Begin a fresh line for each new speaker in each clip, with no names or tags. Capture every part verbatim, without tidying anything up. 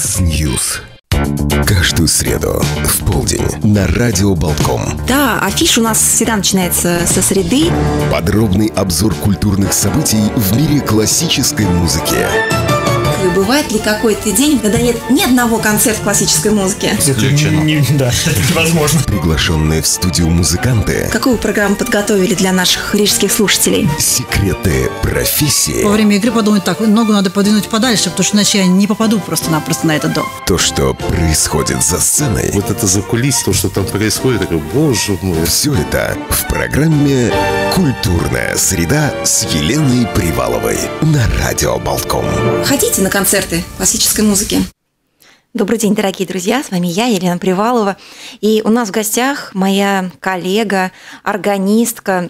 X-News. Каждую среду в полдень на радио Болтком.
Да, афиш у нас всегда начинается со среды.
Подробный обзор культурных событий в мире классической музыки.
Бывает ли какой-то день, когда нет ни одного концерта классической музыки?
Исключено. Не, да, это невозможно.
Приглашенные в студию музыканты.
Какую программу подготовили для наших рижских слушателей?
Секреты профессии.
Во время игры подумать так, ногу надо подвинуть подальше, потому что иначе я не попаду просто-напросто на этот дом.
То, что происходит за сценой.
Вот это закулисье, то, что там происходит, такой, боже мой.
Все это в программе «Культурная среда» с Еленой Приваловой на радио Болтком.
Ходите на концерты классической музыки. Добрый день, дорогие друзья, с вами я, Елена Привалова. И у нас в гостях моя коллега, органистка,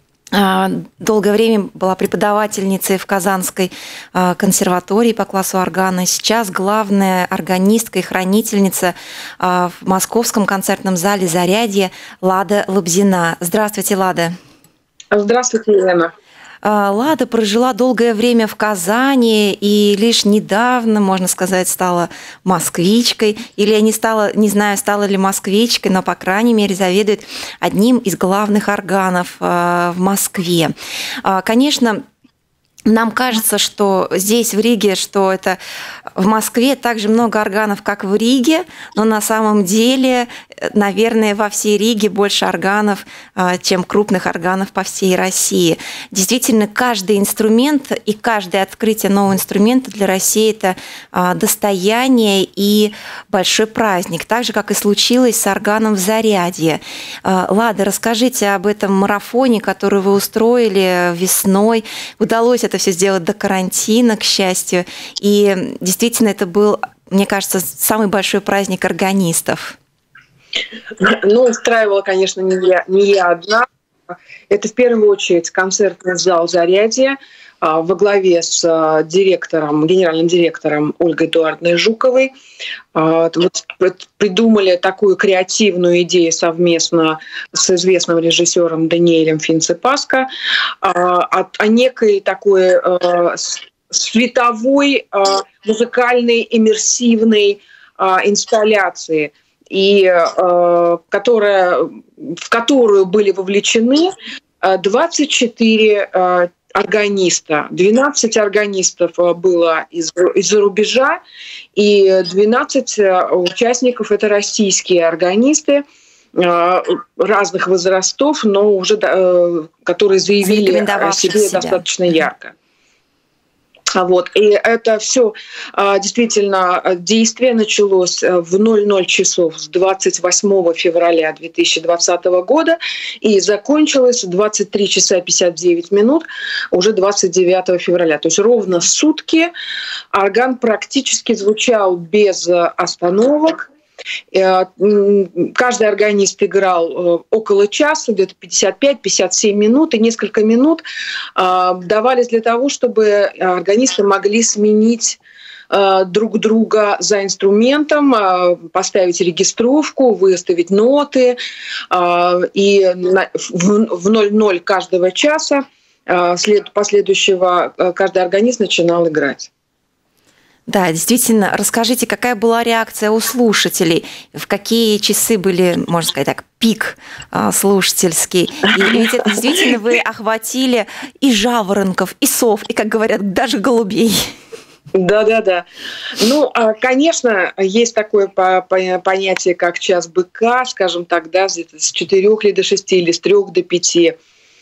долгое время была преподавательницей в Казанской консерватории по классу органа. Сейчас главная органистка и хранительница в Московском концертном зале «Зарядье» Лада Лобзина. Здравствуйте, Лада.
Здравствуйте, Елена.
Лада прожила долгое время в Казани и лишь недавно, можно сказать, стала москвичкой. Или я не стала, не знаю, стала ли москвичкой, но, по крайней мере, заведует одним из главных органов в Москве. Конечно, нам кажется, что здесь, в Риге, что это в Москве так же много органов, как в Риге, но на самом деле, наверное, во всей Риге больше органов, чем крупных органов по всей России. Действительно, каждый инструмент и каждое открытие нового инструмента для России – это достояние и большой праздник, так же, как и случилось с органом в Зарядье. Лада, расскажите об этом марафоне, который вы устроили весной. Удалось это все сделать до карантина, к счастью. И действительно, это был, мне кажется, самый большой праздник органистов.
Ну, устраивала, конечно, не я, не я одна. Это в первую очередь концертный зал «Зарядье» во главе с директором, генеральным директором Ольгой Эдуардовной Жуковой. Вот придумали такую креативную идею совместно с известным режиссером Даниэлем Финцепаско о, о некой такой световой, музыкальной, иммерсивной инсталляции, и, которая, в которую были вовлечены двадцать четыре органиста. двенадцать органистов было из, из-за рубежа, и двенадцать участников — это российские органисты разных возрастов, но уже которые заявили о себе себя. Достаточно ярко. Вот. И это все действительно действие началось в ноль ноль часов с двадцать восьмого февраля две тысячи двадцатого года и закончилось в двадцать три часа пятьдесят девять минут уже двадцать девятого февраля. То есть ровно сутки орган практически звучал без остановок. Каждый органист играл около часа, где-то пятьдесят пять — пятьдесят семь минут, и несколько минут давались для того, чтобы органисты могли сменить друг друга за инструментом, поставить регистровку, выставить ноты. И в ноль ноль каждого часа последующего каждый органист начинал играть.
Да, действительно. Расскажите, какая была реакция у слушателей? В какие часы были, можно сказать так, пик слушательский? И ведь это действительно вы охватили и жаворонков, и сов, и, как говорят, даже голубей.
Да-да-да. Ну, конечно, есть такое понятие, как час быка, скажем так, да, где-то с четырех или до шести, или с трех до пяти.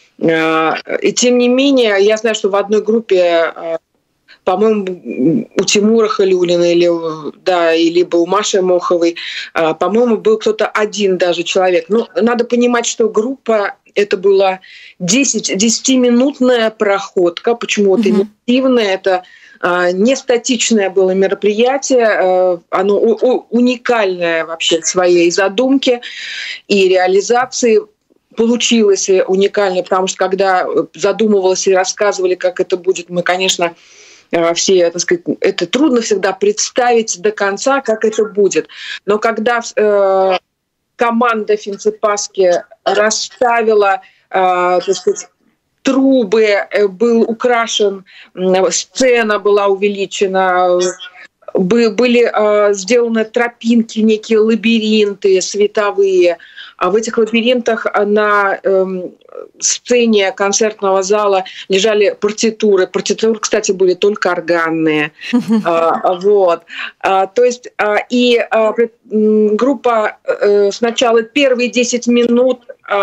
И тем не менее, я знаю, что в одной группе, по-моему, у Тимура Халюлина или, да, и либо у Маши Моховой, по-моему, был кто-то один даже человек. Ну, надо понимать, что группа — это была десятиминутная проходка. Почему это иммерсивная? Это не статичное было мероприятие, оно уникальное вообще в своей задумке и реализации. Получилось уникально, потому что когда задумывалось и рассказывали, как это будет, мы, конечно, все, так сказать, это трудно всегда представить до конца, как это будет. Но когда э, команда Финцепаско расставила, э, так сказать, трубы, был украшен, сцена была увеличена, были сделаны тропинки, некие лабиринты световые. А в этих лабиринтах на сцене концертного зала лежали партитуры. Партитуры, кстати, были только органные. Вот. То есть и группа сначала первые десять минут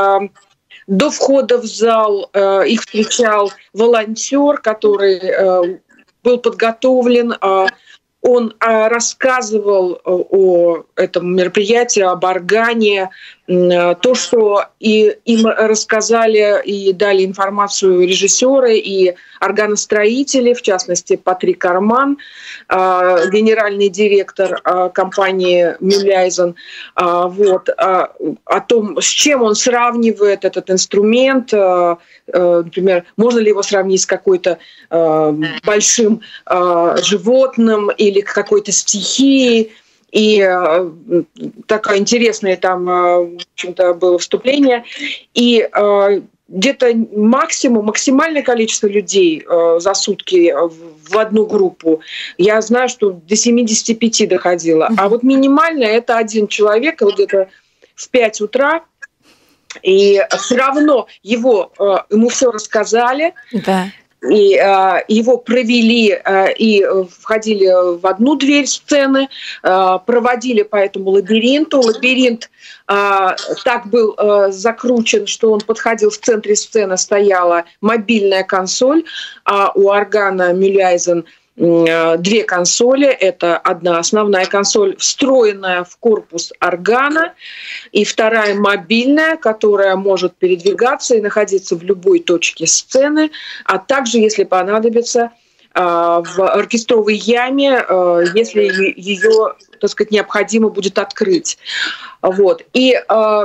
до входа в зал их встречал волонтер, который был подготовлен. Он рассказывал о этом мероприятии, об органе, то, что и им рассказали и дали информацию режиссеры и органостроители, в частности, Патрик Арман, генеральный директор компании Мюлляйзен, вот, о том, с чем он сравнивает этот инструмент, например, можно ли его сравнить с какой-то большим животным или какой-то стихией. И э, такое интересное там, э, в общем-то, было вступление. И э, где-то максимум, максимальное количество людей э, за сутки в одну группу, я знаю, что до семидесяти пяти доходило. А вот минимальное — это один человек, вот где-то в пять утра. И все равно его, э, ему все рассказали. Да. И э, его провели э, и входили в одну дверь сцены, э, проводили по этому лабиринту. Лабиринт э, так был э, закручен, что он подходил, в центре сцены стояла мобильная консоль, а у органа Мюлляйзен две консоли. Это одна основная консоль, встроенная в корпус органа, и вторая мобильная, которая может передвигаться и находиться в любой точке сцены, а также, если понадобится, в оркестровой яме, если ее, так сказать, необходимо будет открыть. Вот. И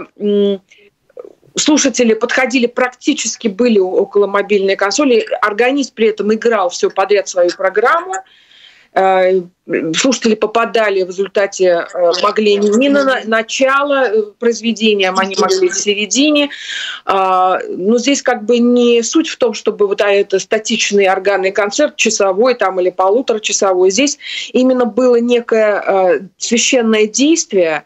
слушатели подходили, практически были около мобильной консоли. Органист при этом играл все подряд свою программу. Слушатели попадали в результате, могли не на начало произведения, они могли в середине. Но здесь как бы не суть в том, чтобы вот это статичный органный концерт, часовой там или полуторачасовой. Здесь именно было некое священное действие,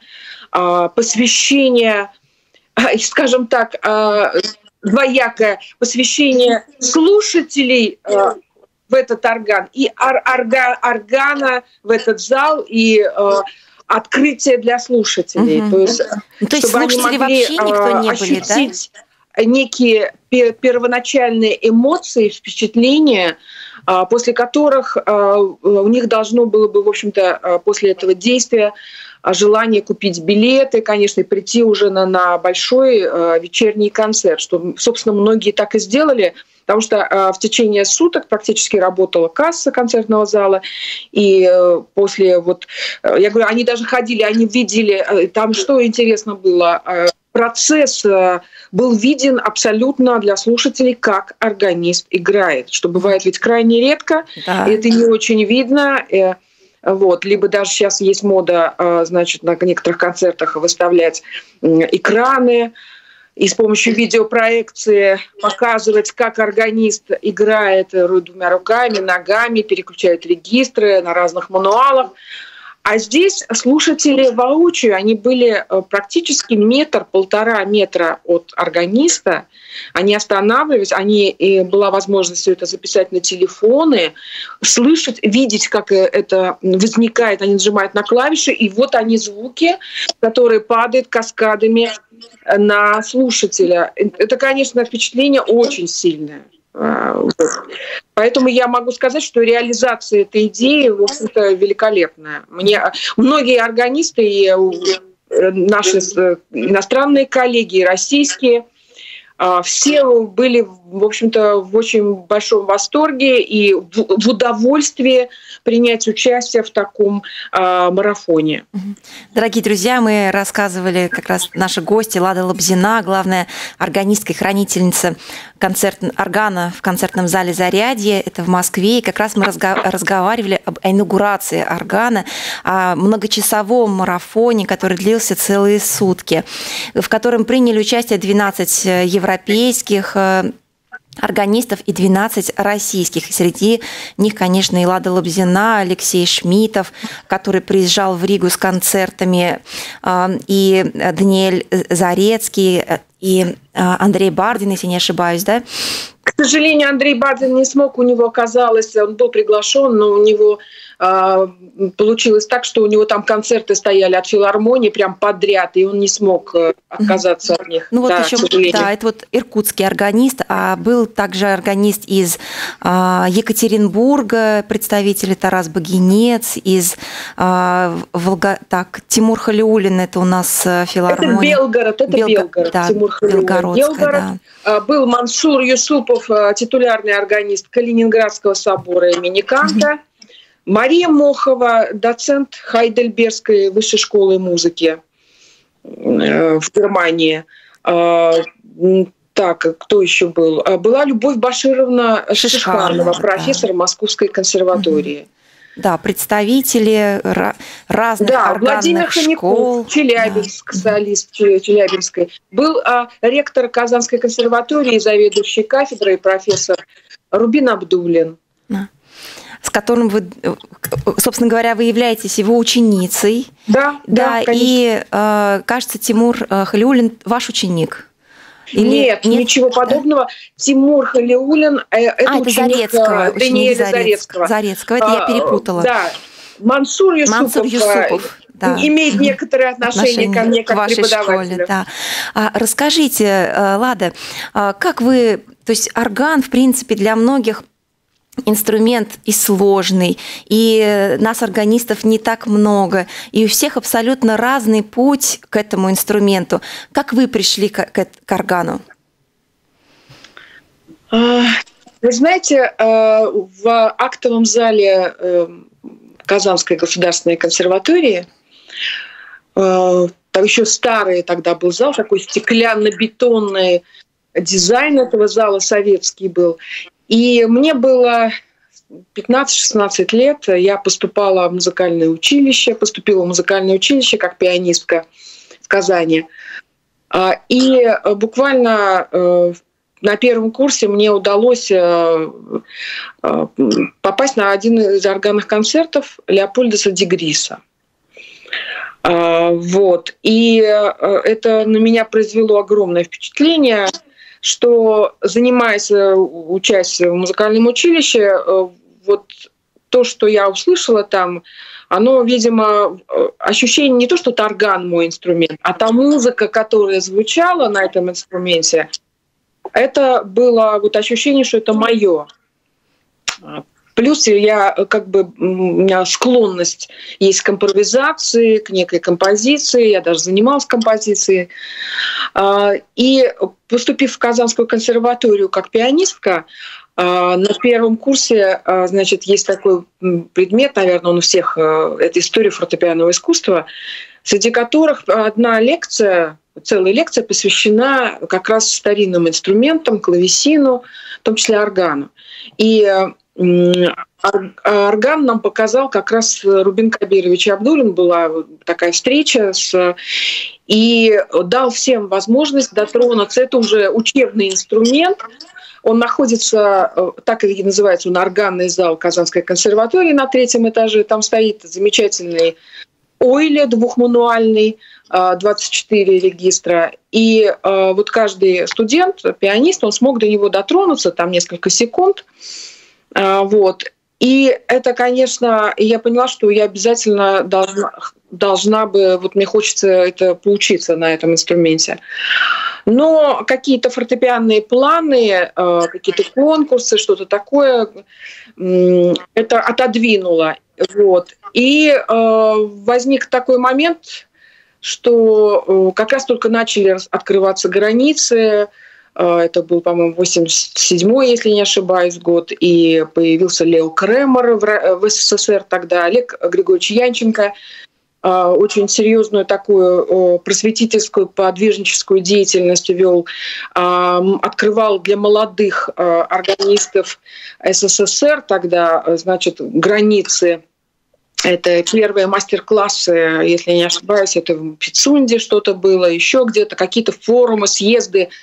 посвящение, скажем так, двоякое посвящение слушателей в этот орган и орга, органа в этот зал, и э, открытие для слушателей.
Угу.
То есть,
То есть
чтобы
слушатели
они могли
вообще никто не
ощутить
были, да?
некие первоначальные эмоции, впечатления, после которых у них должно было бы, в общем-то, после этого действия желание купить билеты, конечно, и прийти уже на, на большой вечерний концерт, что, собственно, многие так и сделали, потому что в течение суток практически работала касса концертного зала, и после вот, я говорю, они даже ходили, они видели, там что интересно было, процесс был виден абсолютно для слушателей, как органист играет, что бывает ведь крайне редко, да. И это не очень видно. Вот. Либо даже сейчас есть мода, значит, на некоторых концертах выставлять экраны и с помощью видеопроекции показывать, как органист играет двумя руками, ногами, переключает регистры на разных мануалах. А здесь слушатели воочию, они были практически метр-полтора метра от органиста. Они останавливались, они, и была возможность все это записать на телефоны, слышать, видеть, как это возникает. Они нажимают на клавиши, и вот они звуки, которые падают каскадами на слушателя. Это, конечно, впечатление очень сильное. Поэтому я могу сказать, что реализация этой идеи, в общем-то, великолепная. Мне многие органисты и наши иностранные коллеги, и российские, все были, в общем-то, в очень большом восторге и в удовольствии принять участие в таком э, марафоне.
Дорогие друзья, мы рассказывали, как раз наши гости, Лада Лобзина, главная органистка и хранительница концерт, органа в концертном зале «Зарядье», это в Москве, и как раз мы разго- разговаривали об инаугурации органа, о многочасовом марафоне, который длился целые сутки, в котором приняли участие двенадцать европейских органистов и двенадцать российских. И среди них, конечно, и Лада Лобзина, Алексей Шмитов, который приезжал в Ригу с концертами, и Даниэль Зарецкий, и Андрей Бардин, если не ошибаюсь, да?
К сожалению, Андрей Бардин не смог, у него оказалось, он был приглашен, но у него э, получилось так, что у него там концерты стояли от филармонии прям подряд, и он не смог э, отказаться от них.
Ну
да,
вот еще, да, это вот иркутский органист, а был также органист из э, Екатеринбурга, представители Тарас Багинец, из э, Волга... так, Тимур Халиуллин, это у нас филармония.
Это Белгород, это
Белго...
Белгород,
да,
Тимур Халиуллин. Белгород. Да. Был Мансур Юсупов, титулярный органист Калининградского собора имени Канта. Мария Мохова, доцент Хайдельбергской высшей школы музыки в Германии. Так, кто еще был? Была Любовь Башировна Шишханова, профессор да. Московской консерватории.
Да, представители разных
да,
органных
Владимир
школ.
Хомяков, Челябинск, да. солист Челябинской. Был а, ректор Казанской консерватории, заведующий кафедрой, профессор Рубин Абдуллин.
Да. С которым вы, собственно говоря, вы являетесь его ученицей.
Да, да,
да и, э, кажется, Тимур Халиуллин ваш ученик. Или...
Нет, нет, ничего подобного. Да. Тимур Халиуллин – это
а,
ученик
Зарецкого,
Даниэля Зарецкого.
Зарецкого, это я перепутала.
А, да, Мансур Юсупов,
Мансур Юсупов да.
имеет некоторые отношения, отношения ко мне как
к
преподавателю.
Школе, да. а, расскажите, Лада, как вы… То есть орган, в принципе, для многих инструмент и сложный, и нас, органистов, не так много, и у всех абсолютно разный путь к этому инструменту. Как вы пришли к, к, к органу?
Вы знаете, в актовом зале Казанской государственной консерватории, там еще старый тогда был зал, такой стеклянно-бетонный дизайн этого зала, советский был. И мне было пятнадцать-шестнадцать лет, я поступала в музыкальное училище, поступила в музыкальное училище как пианистка в Казани. И буквально на первом курсе мне удалось попасть на один из органных концертов Леопольда Дегриса. Вот. И это на меня произвело огромное впечатление, что, занимаясь, учась в музыкальном училище, вот то, что я услышала там, оно, видимо, ощущение не то, что это орган мой инструмент, а та музыка, которая звучала на этом инструменте, это было вот ощущение, что это мое. Плюс я как бы, у меня склонность есть к импровизации, к некой композиции, я даже занималась композицией. И поступив в Казанскую консерваторию как пианистка, на первом курсе, значит, есть такой предмет, наверное, он у всех, это история фортепианного искусства, среди которых одна лекция, целая лекция посвящена как раз старинным инструментам, клавесину, в том числе органу. И орган нам показал как раз Рубин Кабирович Абдуллин, была такая встреча, с, и дал всем возможность дотронуться. Это уже учебный инструмент. Он находится, так и называется, он органный зал Казанской консерватории на третьем этаже. Там стоит замечательный Ойле двухмануальный, двадцать четыре регистра. И вот каждый студент, пианист, он смог до него дотронуться, там несколько секунд. Вот. И это, конечно, я поняла, что я обязательно должна, должна бы, вот мне хочется это поучиться на этом инструменте. Но какие-то фортепианные планы, какие-то конкурсы, что-то такое, это отодвинуло. Вот. И возник такой момент, что как раз только начали открываться границы. Это был, по-моему, восемьдесят седьмой, если не ошибаюсь, год. И появился Лео Кремер в СССР тогда, Олег Григорьевич Янченко. Очень серьезную такую просветительскую, подвижническую деятельность вел. Открывал для молодых органистов СССР тогда, значит, границы. Это первые мастер-классы, если не ошибаюсь, это в Пицунде что-то было, еще где-то какие-то форумы, съезды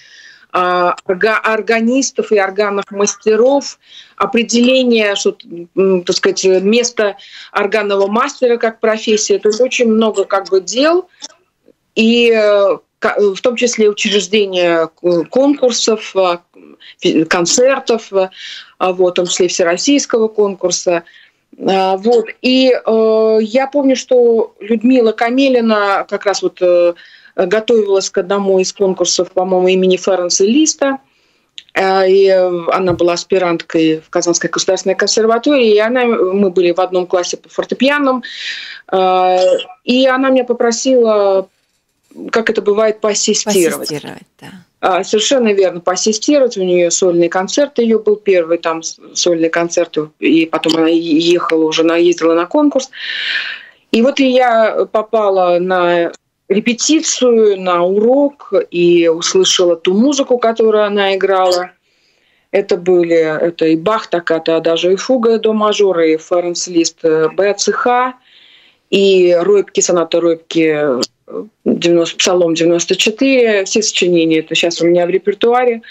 органистов и органных мастеров, определение, что, так сказать, место органного мастера как профессия. То есть очень много как бы дел, и в том числе учреждение конкурсов, концертов, вот, в том числе всероссийского конкурса. Вот. И э, я помню, что Людмила Камелина как раз вот э, готовилась к одному из конкурсов, по-моему, имени Ференца Листа. Э, и она была аспиранткой в Казанской государственной консерватории. И она, мы были в одном классе по фортепианам. Э, и она меня попросила, как это бывает, поассистировать.
Поассистировать, да.
Совершенно верно, поассистировать. У нее сольный концерт, ее был первый там сольный концерт, и потом она ехала уже, она ездила на конкурс. И вот я попала на репетицию, на урок, и услышала ту музыку, которую она играла. Это были это и Бах, токката, даже и фуга до мажора, и Ференц Лист БЦХ, и Ройбки, соната Ройбки, Псалом девяносто четыре, все сочинения, это сейчас у меня в репертуаре.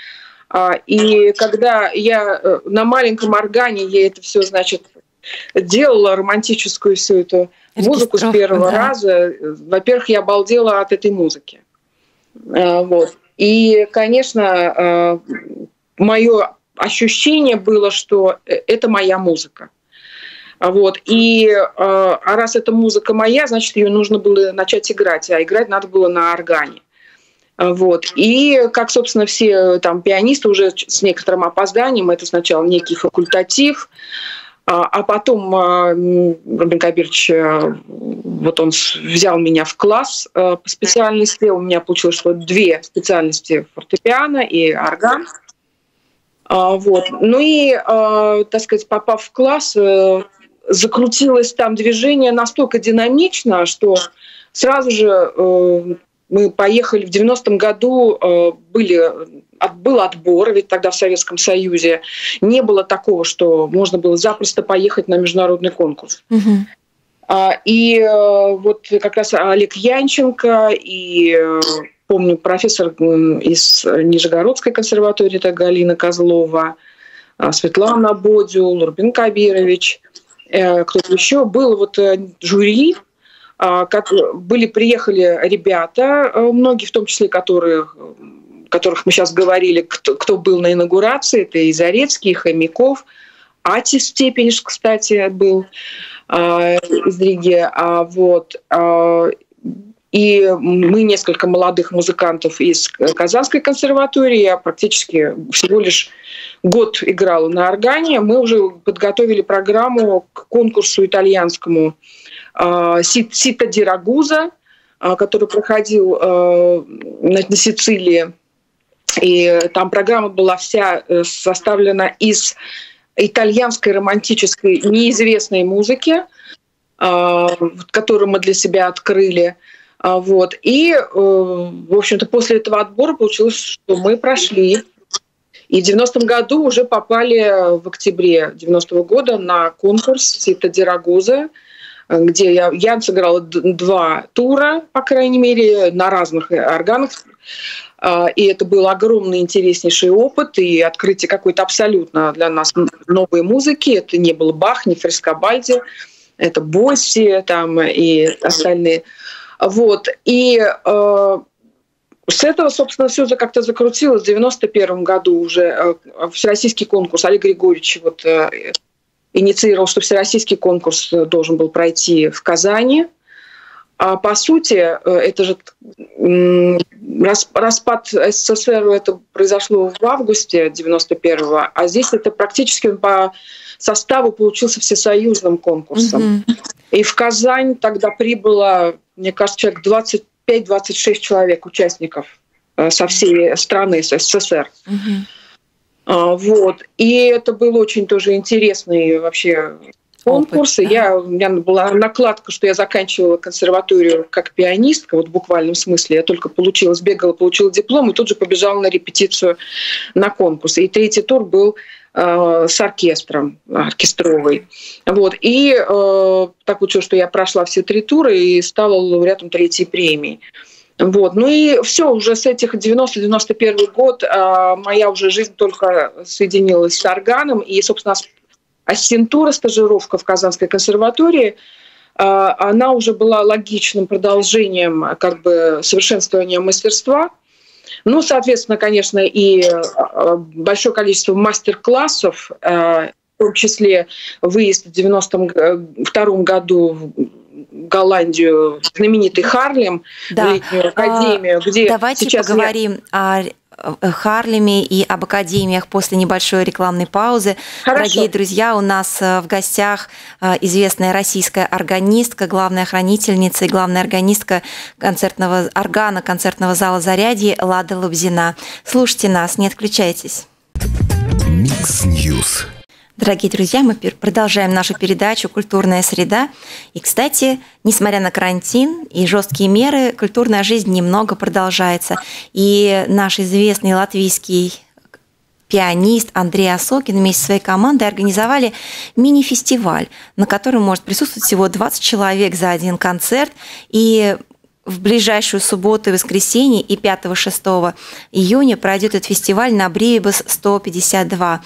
И когда я на маленьком органе, я это все, значит, делала, романтическую всю эту музыку с первого да. раза, во-первых, я обалдела от этой музыки. Вот. И, конечно, мое ощущение было, что это моя музыка. Вот. И а раз эта музыка моя, значит, ее нужно было начать играть, а играть надо было на органе. Вот. И, как, собственно, все там пианисты уже с некоторым опозданием, это сначала некий факультатив, а потом Рубин Кабирович, вот он взял меня в класс по специальности, у меня получилось, что две специальности: фортепиано и орган. Вот. Ну и, так сказать, попав в класс, закрутилось там движение настолько динамично, что сразу же э, мы поехали в девяностом году, э, были, от, был отбор, ведь тогда в Советском Союзе не было такого, что можно было запросто поехать на международный конкурс. Угу. А, и э, вот как раз Олег Янченко и, э, помню, профессор из Нижегородской консерватории, это Галина Козлова, Светлана Бодюл, Рубин Кабирович, кто-то еще, было вот жюри, как были, приехали ребята, многие, в том числе, которые, которых мы сейчас говорили, кто, кто был на инаугурации, это и Зарецкий, и Хомяков, Атис Степениш, кстати, был из Риги, вот. И мы, несколько молодых музыкантов из Казанской консерватории, я практически всего лишь год играла на органе, мы уже подготовили программу к конкурсу итальянскому «Сита ди Рагуза», который проходил на Сицилии. И там программа была вся составлена из итальянской романтической неизвестной музыки, которую мы для себя открыли. Вот. И, в общем-то, после этого отбора получилось, что мы прошли. И в девяностом году уже попали в октябре девяностого года на конкурс «Сита ди Рагуза», где я, я сыграла два тура, по крайней мере, на разных органах. И это был огромный, интереснейший опыт и открытие какой-то абсолютно для нас новой музыки. Это не был Бах, не Фрескобальди, это Босси там, и остальные. Вот. И э, с этого, собственно, все как-то закрутилось. В девяносто первом году уже э, всероссийский конкурс Олег Григорьевич вот, э, инициировал, что всероссийский конкурс должен был пройти в Казани. А по сути, э, это же э, распад СССР это произошло в августе девяносто первого, а здесь это практически он по составу получился всесоюзным конкурсом. Mm-hmm. И в Казань тогда прибыло, мне кажется, человек двадцать пять - двадцать шесть человек, участников со всей страны, с СССР. Uh-huh. Вот. И это был очень тоже интересный вообще конкурс. Опыт, да. Я, у меня была накладка, что я заканчивала консерваторию как пианистка, вот в буквальном смысле. Я только получила, сбегала, получила диплом и тут же побежала на репетицию на конкурс. И третий тур был с оркестром, оркестровый. Вот. И э, так получилось, что я прошла все три тура и стала лауреатом третьей премии. Вот. Ну и все, уже с этих девяносто-девяносто первый год моя уже жизнь только соединилась с органом. И, собственно, ассистентура, стажировка в Казанской консерватории, она уже была логичным продолжением как бы совершенствования мастерства. Ну, соответственно, конечно, и большое количество мастер-классов, в том числе выезд в девяносто втором году в Голландию, знаменитый Харлем,
да.
в летнюю академию,
а,
где
давайте
сейчас
поговорим я... о Харлеме и об академиях после небольшой рекламной паузы.
Хорошо.
Дорогие друзья, у нас в гостях известная российская органистка, главная хранительница и главная органистка концертного органа концертного зала «Зарядье» Лада Лобзина. Слушайте нас, не отключайтесь.
Микс Ньюс.
Дорогие друзья, мы продолжаем нашу передачу «Культурная среда». И, кстати, несмотря на карантин и жесткие меры, культурная жизнь немного продолжается. И наш известный латвийский пианист Андрей Осокин вместе со своей командой организовали мини-фестиваль, на котором может присутствовать всего двадцать человек за один концерт. И в ближайшую субботу и воскресенье и пятого-шестого июня пройдет этот фестиваль на Бриебас сто пятьдесят два.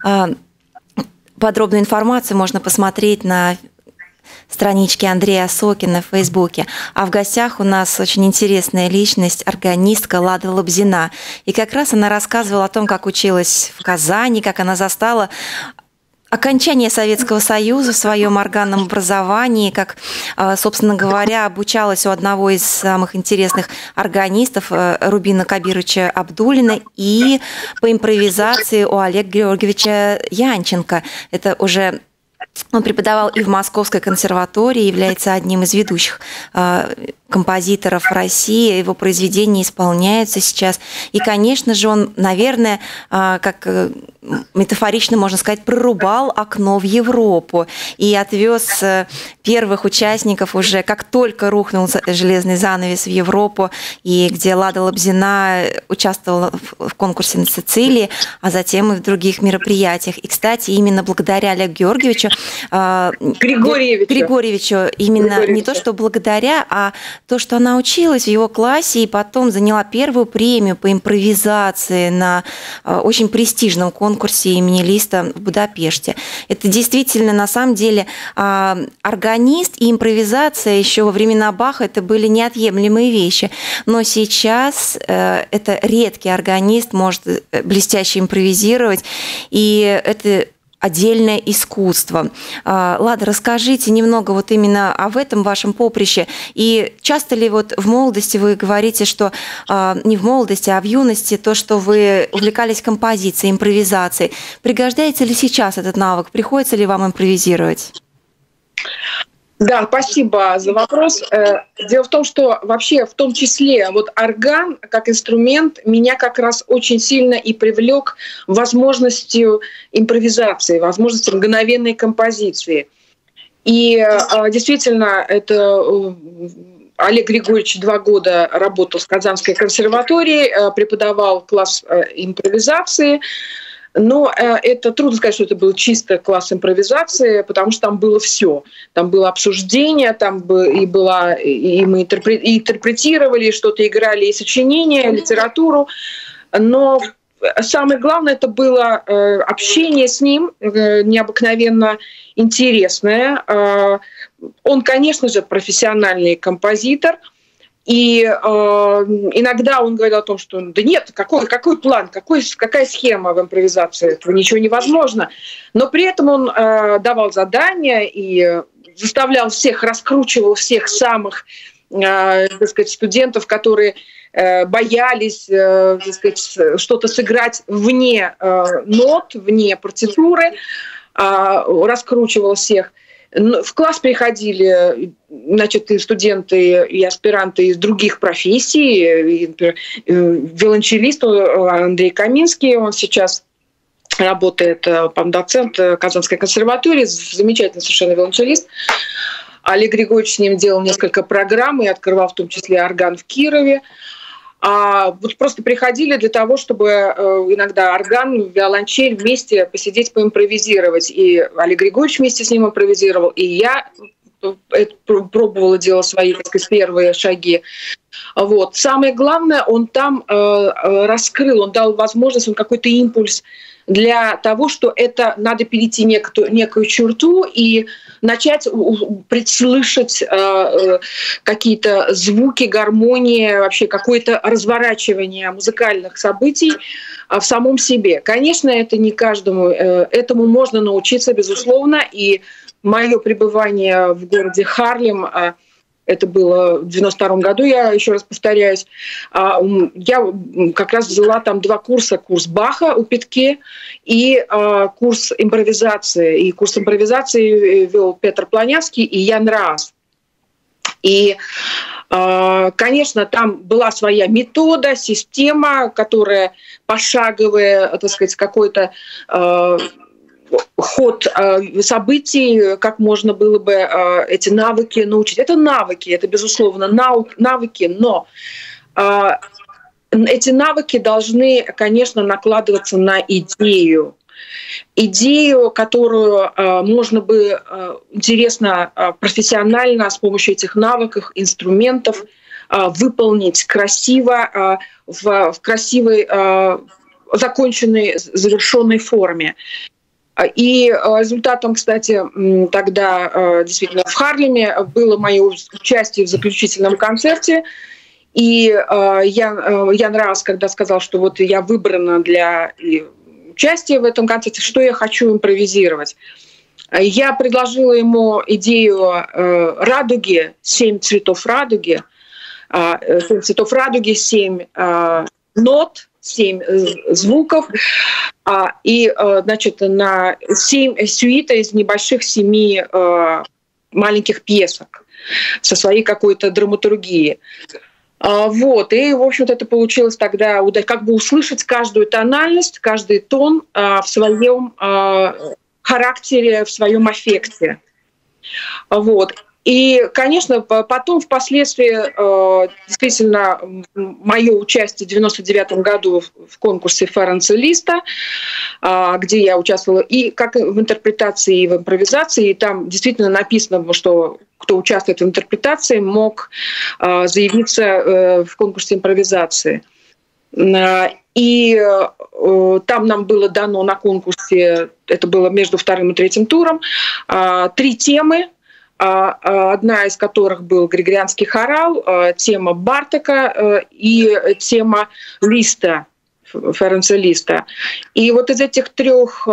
Подробную информацию можно посмотреть на страничке Андрея Осокина в Фейсбуке. А в гостях у нас очень интересная личность, органистка Лада Лобзина. И как раз она рассказывала о том, как училась в Казани, как она застала окончание Советского Союза в своем органном образовании, как, собственно говоря, обучалась у одного из самых интересных органистов Рубина Кабировича Абдуллина и по импровизации у Олега Георгиевича Янченко. Это уже он преподавал и в Московской консерватории, является одним из ведущих композиторов России, его произведения исполняются сейчас. И, конечно же, он, наверное, как метафорично можно сказать, прорубал окно в Европу и отвез первых участников уже, как только рухнул железный занавес в Европу, и где Лада Лобзина участвовала в конкурсе на Сицилии, а затем и в других мероприятиях. И, кстати, именно благодаря Олегу Георгиевичу
Григорьевичу,
Григорьевичу именно
Григорьевичу.
Не то, что благодаря, а то, что она училась в его классе и потом заняла первую премию по импровизации на очень престижном конкурсе имени Листа в Будапеште. Это действительно, на самом деле, органист и импровизация еще во времена Баха это были неотъемлемые вещи. Но сейчас это редкий органист может блестяще импровизировать, и это отдельное искусство. Лада, расскажите немного вот именно об этом вашем поприще. И часто ли вот в молодости вы говорите, что не в молодости, а в юности, то, что вы увлекались композицией, импровизацией, пригождается ли сейчас этот навык? Приходится ли вам импровизировать?
Да, спасибо за вопрос. Дело в том, что вообще в том числе вот орган как инструмент меня как раз очень сильно и привлек возможностью импровизации, возможностью мгновенной композиции. И действительно, это Олег Григорьевич два года работал в Казанской консерватории, преподавал класс импровизации. Но это трудно сказать, что это был чисто класс импровизации, потому что там было все. Там было обсуждение, там и, была, и мы интерпретировали, что-то играли, и сочинения, и литературу. Но самое главное, это было общение с ним, необыкновенно интересное. Он, конечно же, профессиональный композитор. И э, иногда он говорил о том, что да нет, какой, какой план, какой, какая схема в импровизации, этого ничего невозможно. Но при этом он э, давал задания и заставлял всех, раскручивал всех самых э, так сказать, студентов, которые э, боялись э, так сказать, что-то сыграть вне э, нот, вне партитуры, э, раскручивал всех. В класс приходили, значит, и студенты, и аспиранты из других профессий. И, виолончелист Андрей Каминский, он сейчас работает, по-моему, доцент Казанской консерватории, замечательный совершенно виолончелист. Олег Григорьевич с ним делал несколько программ и открывал в том числе орган в Кирове. А вот просто приходили для того, чтобы иногда орган, виолончель вместе посидеть, поимпровизировать. И Олег Григорьевич вместе с ним импровизировал, и я пробовала делать свои, так сказать, первые шаги. Вот. Самое главное, он там раскрыл, он дал возможность, он какой-то импульс для того, что это надо перейти некую, некую черту и начать предслышать э, какие-то звуки, гармонии, вообще какое-то разворачивание музыкальных событий в самом себе. Конечно, это не каждому, э, этому можно научиться, безусловно, и мое пребывание в городе Харлем, э, это было в девяносто втором году, я еще раз повторяюсь. Я как раз взяла там два курса. Курс Баха у Питке и курс импровизации. И курс импровизации вел Петр Планявский и Ян Раас. И, конечно, там была своя метода, система, которая пошаговая, так сказать, какой-то ход событий, как можно было бы эти навыки научить. Это навыки, это, безусловно, навыки, но эти навыки должны, конечно, накладываться на идею. Идею, которую можно бы интересно, профессионально с помощью этих навыков, инструментов выполнить красиво, в красивой, законченной, завершенной форме. И результатом, кстати, тогда действительно в Харлеме было мое участие в заключительном концерте. И Ян, Ян Раас, когда сказал, что вот я выбрана для участия в этом концерте, что я хочу импровизировать, я предложила ему идею радуги, семь цветов радуги, семь цветов радуги, семь нот, семь звуков, и, значит, на семь сюита из небольших семи маленьких пьесок со своей какой-то драматургией. Вот, и, в общем-то, это получилось тогда, как бы услышать каждую тональность, каждый тон в своем характере, в своем аффекте. Вот. И, конечно, потом, впоследствии, действительно, мое участие в девяносто девятом году в конкурсе Ференца Листа, где я участвовала и как в интерпретации, и в импровизации, и там действительно написано, что кто участвует в интерпретации, мог заявиться в конкурсе импровизации. И там нам было дано на конкурсе, это было между вторым и третьим туром, три темы, одна из которых был григорианский хорал, тема Бартока и тема Листа, Ференца Листа. И вот из этих трех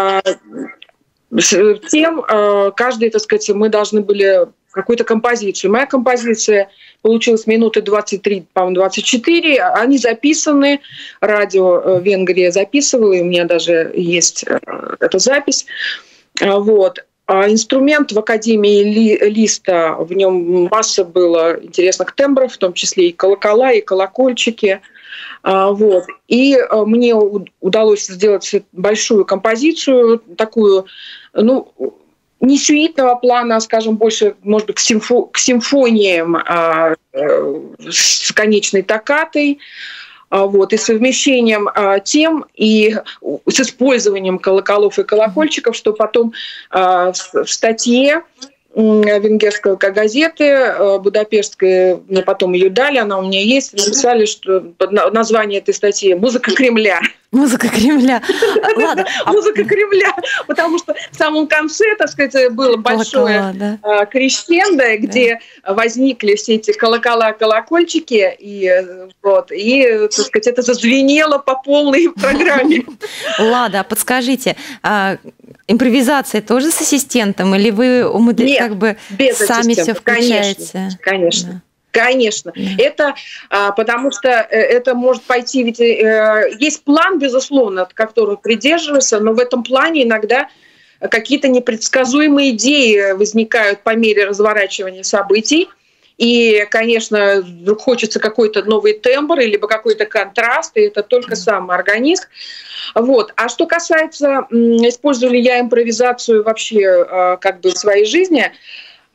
тем каждый, так сказать, мы должны были какую-то композицию. Моя композиция получилась минуты двадцать три, по-моему, двадцать четыре. Они записаны, радио Венгрия записывало, и у меня даже есть эта запись. Вот. Инструмент в Академии Листа, в нем масса было интересных тембров, в том числе и колокола, и колокольчики. Вот. И мне удалось сделать большую композицию, такую, ну, не сюитного плана, а, скажем, больше, может быть, к, симфо- к симфониям а, с конечной токкатой. Вот, и совмещением а, тем и с использованием колоколов и колокольчиков, что потом а, в, в статье венгерской газеты будапештской, мне потом ее дали, она у меня есть, написали, что название этой статьи «Музыка Кремля».
Музыка Кремля. Ладно.
Музыка Кремля, потому что в самом конце, так сказать, было большое крещендо, где возникли все эти колокола, колокольчики, и вот, и, так сказать, это зазвенело по полной программе.
Лада, подскажите, импровизация тоже с ассистентом, или вы умудряетесь как бы сами все включаете?
Конечно, конечно. Конечно. Mm. Это а, потому что это может пойти, ведь э, есть план, безусловно, которого придерживаются, но в этом плане иногда какие-то непредсказуемые идеи возникают по мере разворачивания событий. И, конечно, вдруг хочется какой-то новый тембр, либо какой-то контраст, и это только mm. сам организм. Вот. А что касается, использую ли я импровизацию вообще как бы в своей жизни,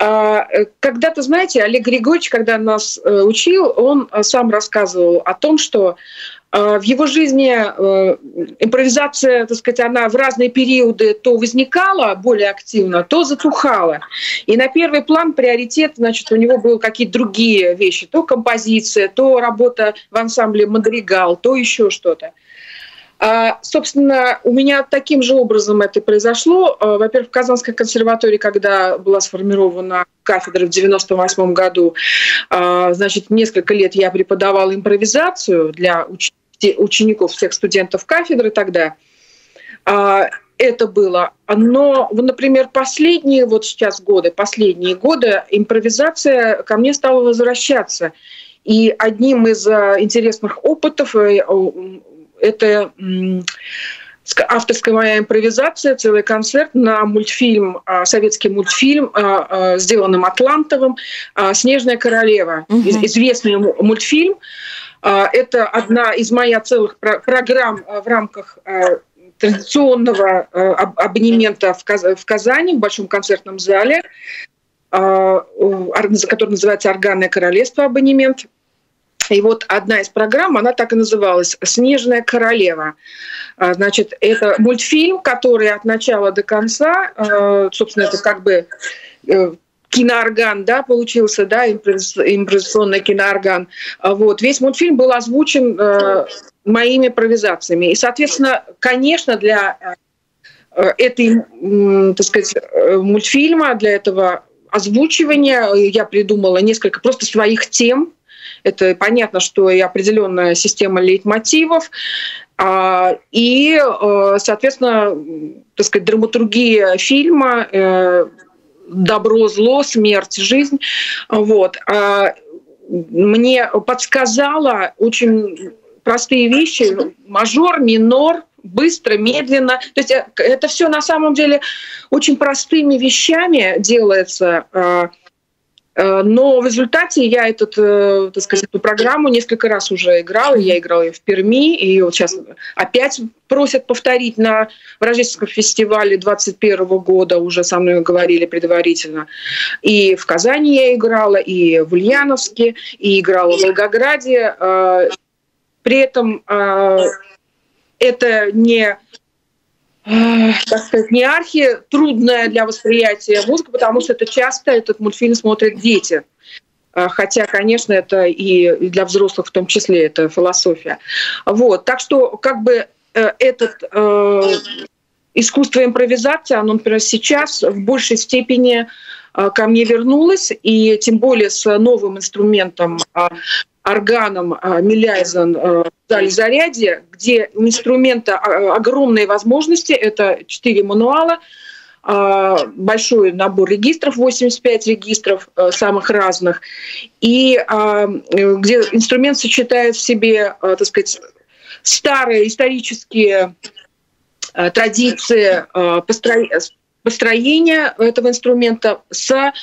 Когда-то, знаете, Олег Григорьевич, когда нас учил, он сам рассказывал о том, что в его жизни импровизация, так сказать, она в разные периоды то возникала более активно, то затухала. И на первый план приоритет, значит, у него были какие-то другие вещи. То композиция, то работа в ансамбле «Мадригал», то еще что-то. Собственно, у меня таким же образом это произошло. Во-первых, в Казанской консерватории, когда была сформирована кафедра в девяносто восьмом году, значит, несколько лет я преподавала импровизацию для учеников, всех студентов кафедры тогда. Это было. Но, например, последние вот сейчас годы, последние годы импровизация ко мне стала возвращаться. И одним из интересных опытов это авторская моя импровизация, целый концерт на мультфильм, советский мультфильм, сделанный Атлантовым «Снежная королева». Угу. Известный мультфильм. Это одна из моих целых программ в рамках традиционного абонемента в Казани, в Большом концертном зале, который называется «Органное королевство» абонемент. И вот одна из программ, она так и называлась «Снежная королева». Значит, это мультфильм, который от начала до конца, собственно, это как бы киноорган, да, получился, да, импровизационный киноорган. Вот. Весь мультфильм был озвучен моими импровизациями. И, соответственно, конечно, для этой, так сказать, мультфильма, для этого озвучивания я придумала несколько просто своих тем. Это понятно, что и определенная система лейтмотивов, и, соответственно, так сказать, драматургия фильма «Добро, зло, смерть, жизнь». Вот. Мне подсказала очень простые вещи: мажор, минор, быстро, медленно. То есть это все на самом деле очень простыми вещами делается. Но в результате я этот, так сказать, эту программу несколько раз уже играла. Я играла ее в Перми, и вот сейчас опять просят повторить на Рождественском фестивале двадцать первого года, уже со мной говорили предварительно. И в Казани я играла, и в Ульяновске, и играла в Волгограде. При этом это не... так сказать, не архи трудная для восприятия музыка, потому что это часто этот мультфильм смотрят дети. Хотя, конечно, это и для взрослых в том числе, это философия. Вот. Так что как бы этот э, искусство импровизации, оно, например, сейчас в большей степени ко мне вернулось, и тем более с новым инструментом, органом Миляйзен в зале «Зарядье», где у инструмента огромные возможности. Это четыре мануала, большой набор регистров, восемьдесят пять регистров самых разных, и где инструмент сочетает в себе, так сказать, старые исторические традиции построения этого инструмента с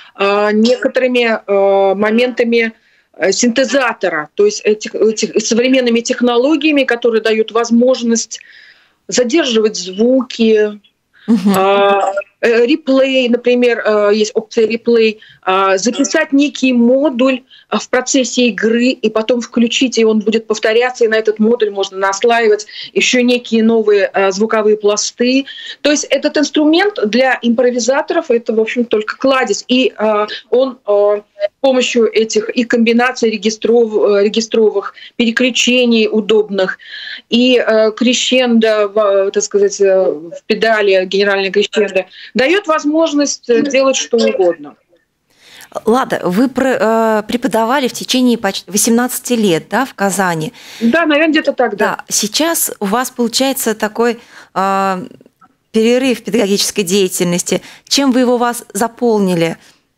некоторыми моментами синтезатора, то есть этих, этих, современными технологиями, которые дают возможность задерживать звуки, uh-huh. э, реплей, например, э, есть опция реплей, э, записать некий модуль в процессе игры и потом включить, и он будет повторяться, и на этот модуль можно наслаивать еще некие новые э, звуковые пласты. То есть этот инструмент для импровизаторов — это, в общем, только кладезь, и э, он э, с помощью этих и комбинаций регистров, регистровых, переключений удобных, и э, крещендо, в, так сказать, в педали, генеральной крещендо, дает возможность делать что угодно.
Лада, вы преподавали в течение почти восемнадцати лет, да, в Казани?
Да, наверное, где-то так, да.
да. Сейчас у вас получается такой э, перерыв в педагогической деятельности. Чем вы его вас заполнили?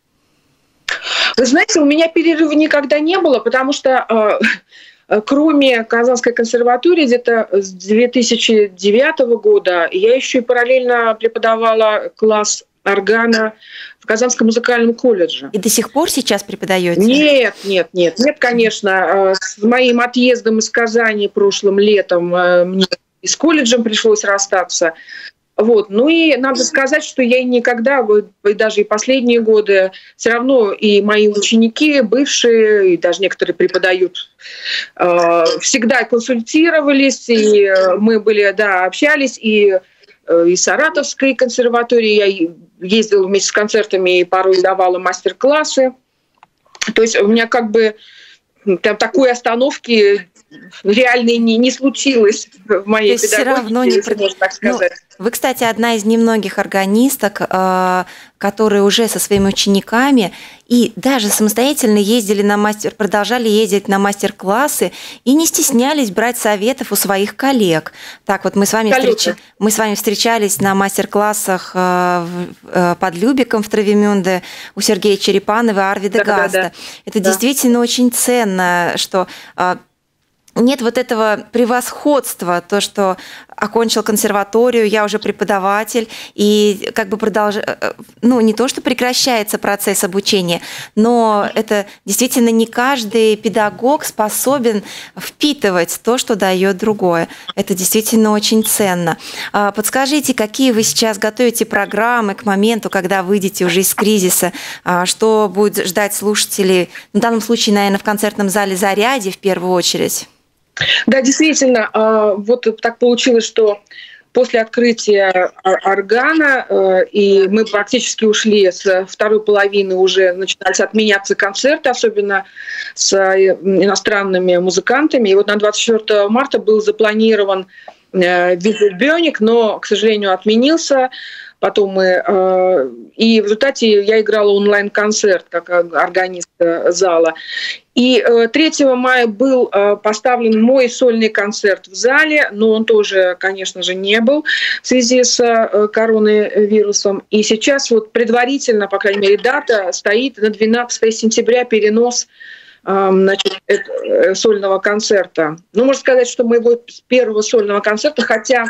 Вы знаете, у меня перерыва никогда не было, потому что э, кроме Казанской консерватории где-то с две тысячи девятого года я еще и параллельно преподавала класс органа в Казанском музыкальном колледже.
И до сих пор сейчас преподаете?
Нет, нет, нет, нет, конечно. С моим отъездом из Казани прошлым летом мне и с колледжем пришлось расстаться. Вот. Ну и надо сказать, что я никогда, и даже и последние годы, все равно и мои ученики, бывшие, и даже некоторые преподают, всегда консультировались, и мы были, да, общались, и из Саратовской консерватории я ездила вместе с концертами и порой давала мастер-классы. То есть у меня как бы там такой остановки реально не, не случилось в моей педагогике, все равно не если можно так сказать.
Ну, вы, кстати, одна из немногих органисток, которые уже со своими учениками и даже самостоятельно ездили на мастер, продолжали ездить на мастер-классы и не стеснялись брать советов у своих коллег. Так вот, мы с вами, встреч... мы с вами встречались на мастер-классах под Любеком в Травемюнде у Сергея Черепанова и Арвида да, Гаста. Да, да. Это да. действительно очень ценно, что нет вот этого превосходства, то, что окончил консерваторию, я уже преподаватель, и как бы продолжаю, ну, не то, что прекращается процесс обучения, но это действительно не каждый педагог способен впитывать то, что дает другое. Это действительно очень ценно. Подскажите, какие вы сейчас готовите программы к моменту, когда выйдете уже из кризиса, что будет ждать слушателей, в данном случае, наверное, в концертном зале «Зарядье» в первую очередь?
Да, действительно, вот так получилось, что после открытия органа, и мы практически ушли с второй половины, уже начинались отменяться концерты, особенно с иностранными музыкантами. И вот на двадцать четвёртого марта был запланирован визит Бёник, но, к сожалению, отменился. Потом мы... И в результате я играла онлайн-концерт как органист зала. И третьего мая был поставлен мой сольный концерт в зале, но он тоже, конечно же, не был в связи с коронавирусом. И сейчас вот предварительно, по крайней мере, дата стоит на двенадцатое сентября, перенос значит, сольного концерта. Ну, можно сказать, что моего первого сольного концерта, хотя...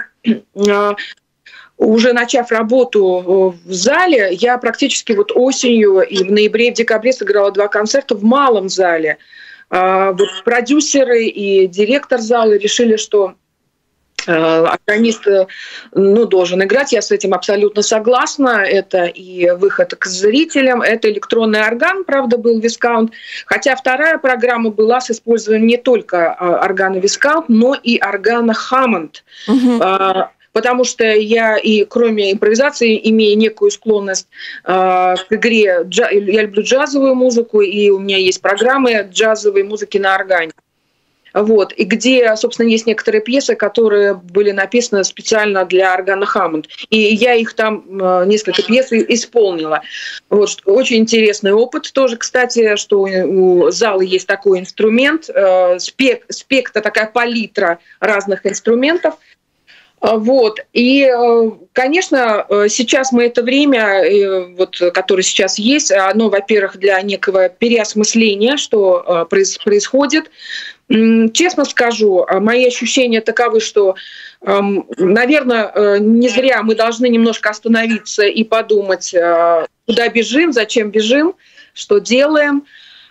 Уже начав работу в зале, я практически вот осенью и в ноябре, и в декабре сыграла два концерта в малом зале. Вот продюсеры и директор зала решили, что органист ну, должен играть. Я с этим абсолютно согласна. Это и выход к зрителям, это электронный орган, правда, был Viscount. Хотя вторая программа была с использованием не только органа Viscount, но и органа Hammond. Угу. Потому что я и кроме импровизации имею некую склонность э, к игре. Джа- я люблю джазовую музыку, и у меня есть программы джазовой музыки на органе. Вот. И где, собственно, есть некоторые пьесы, которые были написаны специально для органа Hammond. И я их там, э, несколько пьес исполнила. Вот. Очень интересный опыт тоже, кстати, что у зала есть такой инструмент, э, спек- спектр, такая палитра разных инструментов. Вот. И, конечно, сейчас мы это время, вот, которое сейчас есть, оно, во-первых, для некого переосмысления, что происходит. Честно скажу, мои ощущения таковы, что, наверное, не зря мы должны немножко остановиться и подумать, куда бежим, зачем бежим, что делаем.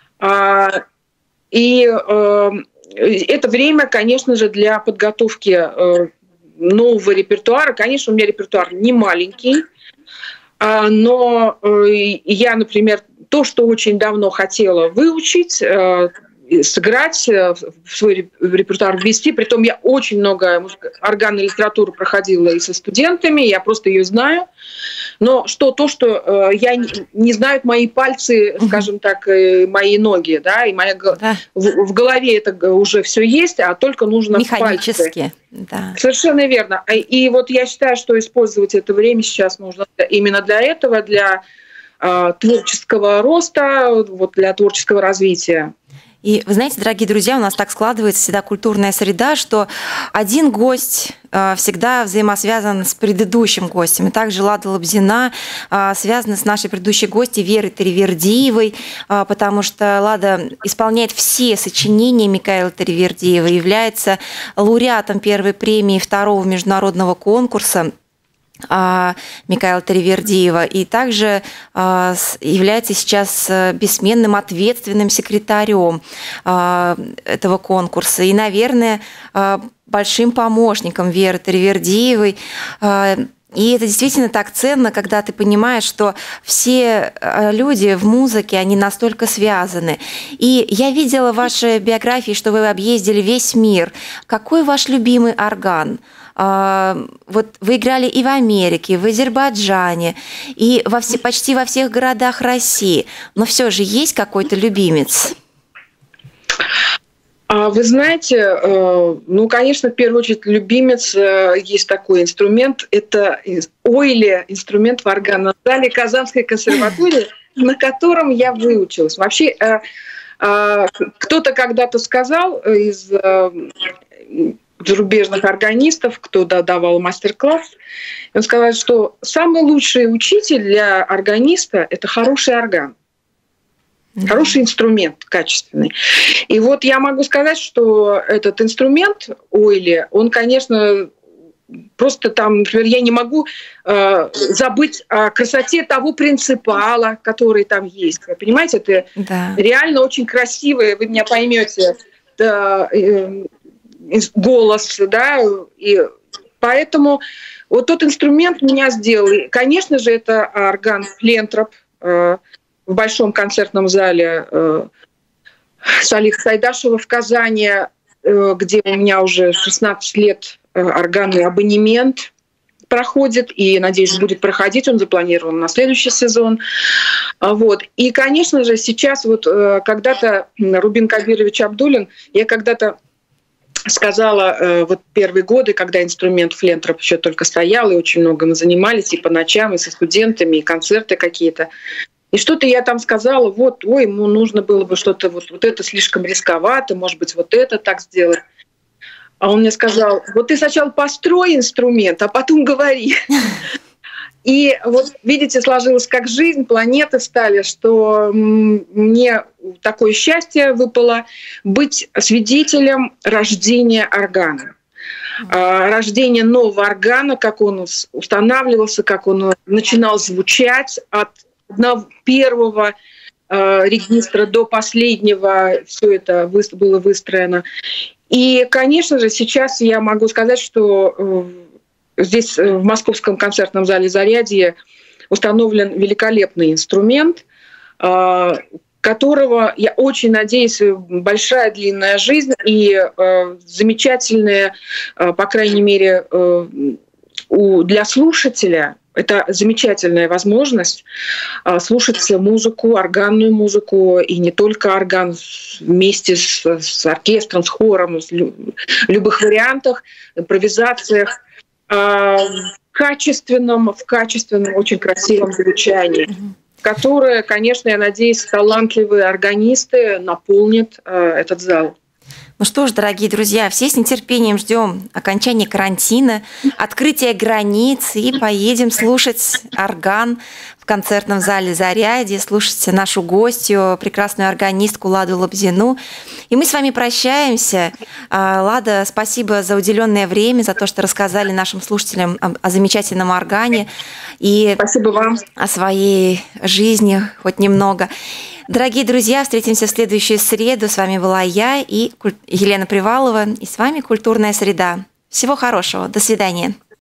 И это время, конечно же, для подготовки нового репертуара. Конечно, у меня репертуар не маленький, но я, например, то, что очень давно хотела выучить, сыграть, в свой репертуар ввести. Притом я очень много органной литературы проходила и со студентами, я просто ее знаю. Но что то, что я не знают мои пальцы, скажем так, мои ноги, да, и моя да. в, в голове это уже все есть, а только нужно
механически. Да.
Совершенно верно. И вот я считаю, что использовать это время сейчас нужно именно для этого, для э, творческого роста, вот, для творческого развития.
И вы знаете, дорогие друзья, у нас так складывается всегда культурная среда, что один гость всегда взаимосвязан с предыдущим гостем. И также Лада Лобзина связана с нашей предыдущей гостьей Верой Таривердиевой, потому что Лада исполняет все сочинения Микаэла Таривердиева, является лауреатом первой премии второго международного конкурса Микаэла Таривердиева, и также является сейчас бессменным ответственным секретарем этого конкурса. И, наверное, большим помощником Веры Таривердиевой. И это действительно так ценно, когда ты понимаешь, что все люди в музыке, они настолько связаны. И я видела в вашей биографии, что вы объездили весь мир. Какой ваш любимый орган? Вот вы играли и в Америке, и в Азербайджане, и во все, почти во всех городах России. Но все же есть какой-то любимец?
Вы знаете, ну, конечно, в первую очередь любимец, есть такой инструмент, это ойли, инструмент в органном зале Казанской консерватории, на котором я выучилась. Вообще, кто-то когда-то сказал из зарубежных органистов, кто давал мастер-класс, он сказал, что самый лучший учитель для органиста – это хороший орган. Хороший инструмент, качественный. И вот я могу сказать, что этот инструмент ойли, он, конечно, просто там, например, я не могу э, забыть о красоте того принципала, который там есть. Вы понимаете, это да. реально очень красивое, вы меня поймете, да, э, голос, да, и поэтому вот тот инструмент меня сделал. И, конечно же, это орган Флентроп, э, в Большом концертном зале э, Салиха Сайдашева в Казани, э, где у меня уже шестнадцать лет э, органный абонемент проходит, и, надеюсь, будет проходить, он запланирован на следующий сезон. Вот. И, конечно же, сейчас вот э, когда-то Рубин Кабирович Абдуллин, я когда-то сказала, э, вот первые годы, когда инструмент Флентроп еще только стоял, и очень много мы занимались и по ночам, и со студентами, и концерты какие-то. И что-то я там сказала, вот, ой, ему нужно было бы что-то, вот, вот это слишком рисковато, может быть, вот это так сделать. А он мне сказал, вот ты сначала построй инструмент, а потом говори. И вот, видите, сложилось как жизнь, планеты стали, что мне такое счастье выпало быть свидетелем рождения органа. Рождение нового органа, как он устанавливался, как он начинал звучать от первого э, регистра до последнего, все это вы, было выстроено. И, конечно же, сейчас я могу сказать, что э, здесь в Московском концертном зале «Зарядье» установлен великолепный инструмент, э, которого, я очень надеюсь, большая длинная жизнь и э, замечательная, э, по крайней мере, э, у, для слушателя. Это замечательная возможность слушать музыку, органную музыку, и не только орган, вместе с, с оркестром, с хором, в любых вариантах, импровизациях, в качественном, в качественном, очень красивом звучании, которое, конечно, я надеюсь, талантливые органисты наполнят этот зал.
Ну что ж, дорогие друзья, все с нетерпением ждем окончания карантина, открытия границ и поедем слушать орган в концертном зале «Зарядье», слушать нашу гостью, прекрасную органистку Ладу Лобзину. И мы с вами прощаемся. Лада, спасибо за уделенное время, за то, что рассказали нашим слушателям о, о замечательном органе и
спасибо вам.
О своей жизни хоть немного. Дорогие друзья, встретимся в следующую среду. С вами была я и Елена Привалова. И с вами «Культурная среда». Всего хорошего. До свидания.